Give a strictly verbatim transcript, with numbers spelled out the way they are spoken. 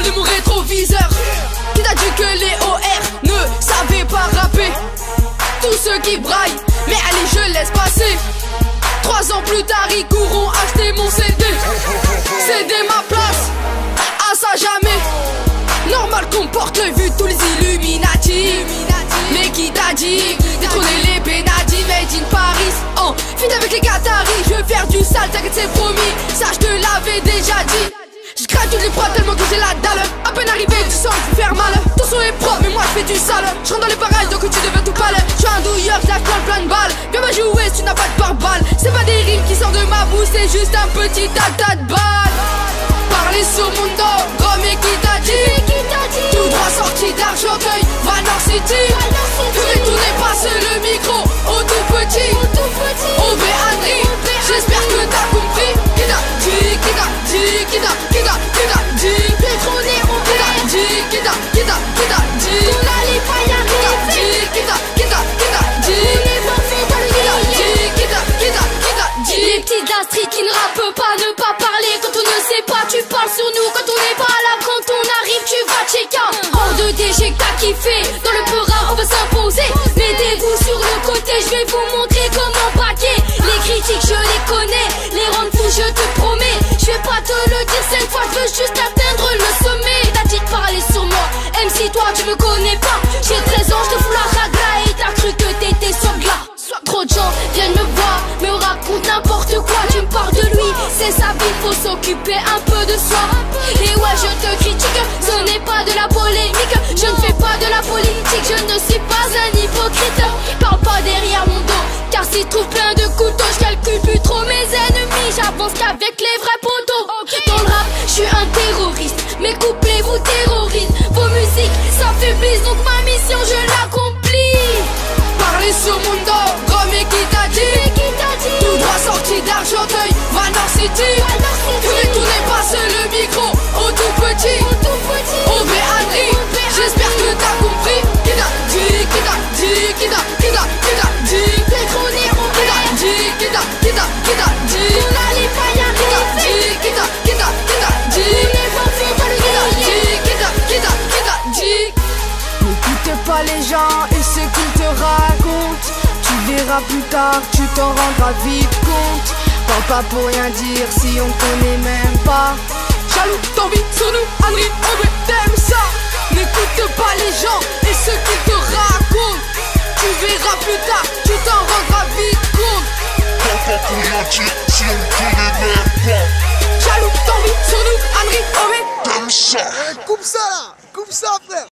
de mon rétroviseur. Qui t'a dit que les O R ne savaient pas rapper? Tous ceux qui braillent, mais allez je laisse passer. Trois ans plus tard ils courront acheter mon C D. Céder ma place, à ça jamais. Normal qu'on porte le vu de tous les Illuminati. Mais qui t'a dit détrôner les Benadi made in Paris? En fit avec les Qataris, je vais faire du sale, t'inquiète c'est promis. Ça je te l'avais déjà dit. Je craque toutes les prods tellement que j'ai la dalle. À peine arrivé tu sens que je vais faire mal. Ton son est propre mais moi je fais du sale. Je rentre dans les parages donc tu deviens tout pâle. Je suis un douilleur, je lâche plein plein de balles. Viens me jouer si tu n'as pas de pare-balles. C'est pas des rimes qui sortent de ma bouche, c'est juste un petit tas de balles. Parler sur mon dos, gros mais qui t'a dit? Tout droit sorti d'Argenteuil, Valor City. Je vais tourner, passe le micro au tout petit, au Béadri. J'espère que t'as compris. Qui t'a dit, qui t'a dit, qui t'a, qui t'a, qui t'a dit? Pétroné, on qui t'a dit, qui t'a, qui t'a, qui t'a dit? On n'allait pas y arriver. Qui t'a, qui t'a, qui t'a dit? On est lancé dans le lit. Qui t'a, qui t'a, qui t'a dit? Les petits de la street qui ne rappent pas, ne pas parler quand on ne sait pas. Tu parles sur nous quand on n'est pas là, quand on arrive tu vas checker. Hors de D G que t'as kiffé, dans le Peura on va s'imposer. Mettez-vous sur le côté, je vais vous montrer comment paquer. Les critiques je les connais, les rendre fous je te promets. Je vais pas te le dire cette fois, je veux juste atteindre le sommet. T'as dit de parler sur moi, même si toi tu me connais pas. J'ai treize ans, je te fous la ragla et t'as cru que t'étais sur le glas. Trop de gens viennent me voir, me racontent n'importe quoi. Tu me parles de lui, c'est sa vie, faut s'occuper un peu de soi. Et ouais je te critique, ce n'est pas de la polémique. Je ne fais pas de la politique, je ne suis pas un hypocrite. Parle pas derrière mon dos, car s'il trouve plein de couteaux, je calcule plus trop mes ennemis. J'avance qu'avec les vrais poteaux. Dans le rap, je suis un terroriste, mes couplets vous terrorisent. Vos musiques s'affaiblissent, donc ma mission je l'accomplis. Parler sur mon dos, gros mais qui t'a dit? Tout droit sorti d'Argenteuil, Valor City. Je vais tourner, passe le micro au tout petit, au Béadri. J'espère que t'as compris. Qui t'a dit, qui t'a dit, qui t'a, qui t'a, qui t'a dit? Pétroné, qui t'a dit, qui t'a, qui t'a, qui t'a dit? On n'allait pas y arriver. Qui t'a dit, qui t'a, qui t'a, qui t'a dit? On est lancé dans le lit. Qui t'a, qui t'a, qui t'a dit? N'écoute pas les gens et ce qu'ils te racontent. Tu verras plus tard, tu t'en rendras vite compte. Parle pas pour rien dire si on connaît même pas. Jaloux, t'envie sur nous, Henry, on veut t'aimes ça. N'écoute pas les gens et ce qu'ils te racontent. Tu verras plus tard, tu t'en rendras vite compte. Parle pas pour rien dire si on connaît même pas. Jaloux, t'envie sur nous, Henry, on veut t'aimes ça. Coupe ça là, coupe ça frère.